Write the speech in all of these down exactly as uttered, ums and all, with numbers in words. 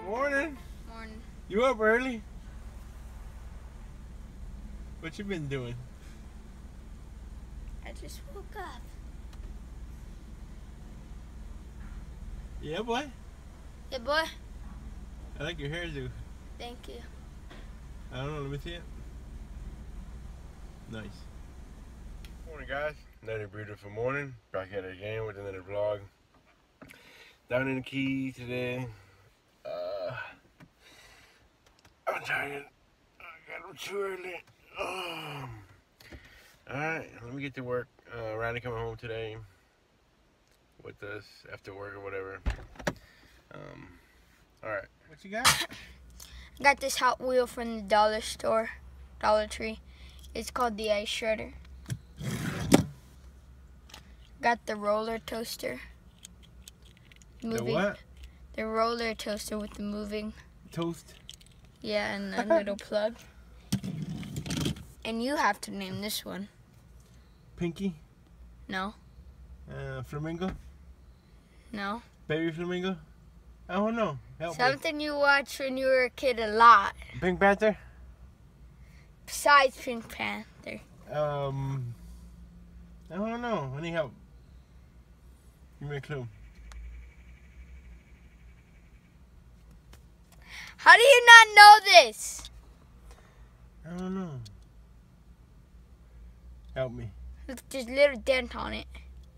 Morning. Morning. You up early? What you been doing? I just woke up. Yeah, boy. Yeah, boy. I like your hairdo. Thank you. I don't know. Let me see it. Nice. Morning, guys. Another beautiful morning. Back at it again with another vlog. Down in the Keys today. Uh, I'm tired. I got up too early. Um, Alright, let me get to work. Uh, Riley coming home today with us after work or whatever. Um, Alright, what you got? I got this Hot Wheel from the dollar store, Dollar Tree. It's called the Ice Shredder. Got the roller toaster. Moving. The what? The roller toaster with the moving. Toast. Yeah, and a little plug. And you have to name this one. Pinky. No. Uh, flamingo. No. Baby flamingo. I don't know. Help Something me. You watched when you were a kid a lot. Pink Panther. Besides Pink Panther. Um, I don't know. I need help. Give me a clue. How do you not know this? I don't know. Help me. Look, there's a little dent on it.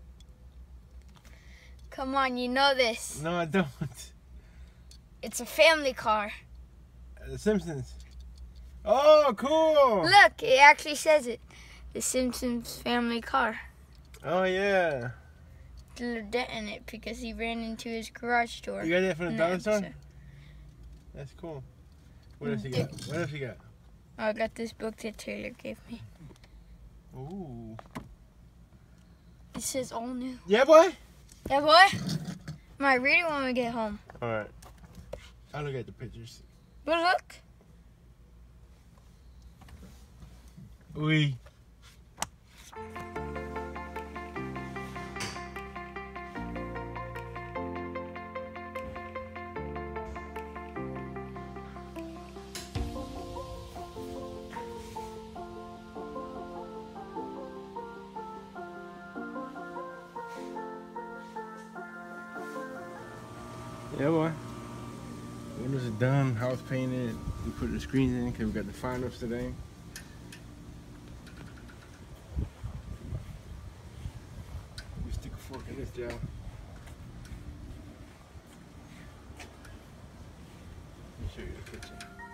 Come on, you know this. No, I don't. It's a family car. The Simpsons. Oh, cool. Look, it actually says it. The Simpsons family car. Oh, yeah. There's a little dent in it because he ran into his garage door. You got that from the in dollar that store? episode. That's cool. What else you got? What else you got? Oh, I got this book that Taylor gave me. Ooh. It says all new. Yeah, boy? Yeah, boy? Might read it when we get home. All right. I'll look at the pictures. But look. Oui. Yeah, boy. Windows are done, house painted. We put the screens in because we got the finals today. You stick a fork in this, Joe. Let me show you the kitchen.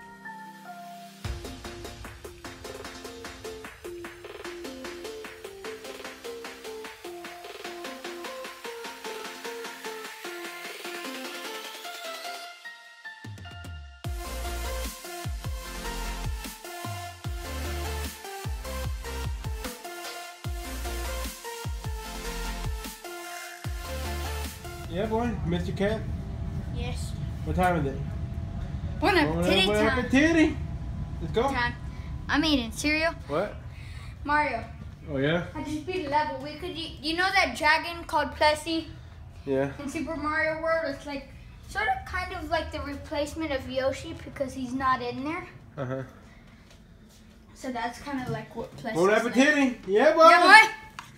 Yeah, boy. Mister Cat? Yes. What time is it? Bon appetit Bon time. appetit. Let's go. Time. I'm eating cereal. What? Mario. Oh, yeah? I just beat a level. We could, you know that dragon called Plessy Yeah. in Super Mario World? It's like sort of kind of like the replacement of Yoshi because he's not in there. Uh-huh. So that's kind of like what Plessy's Bon like. appetit. Yeah, boy. Yeah,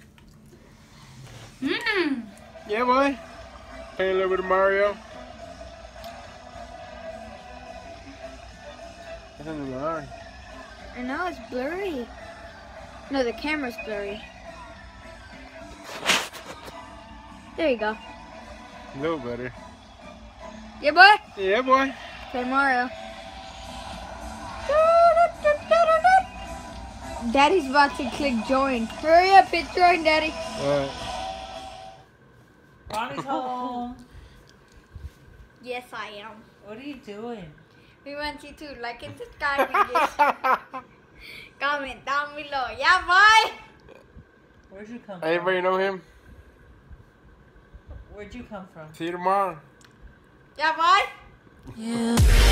boy. Mmm. Yeah, boy. Play a little bit of Mario. That's on the line. I know it's blurry. No, the camera's blurry. There you go. A little better. Yeah, boy. Yeah, boy. Play Mario. Daddy's about to click join. Hurry up, hit join, Daddy. Alright. Ronnie's home. Yes, I am. What are you doing? We want you to like and subscribe and comment down below. Yeah, boy. Where'd you come from? Anybody know him? Where'd you come from? See you tomorrow. Yeah, boy. Yeah.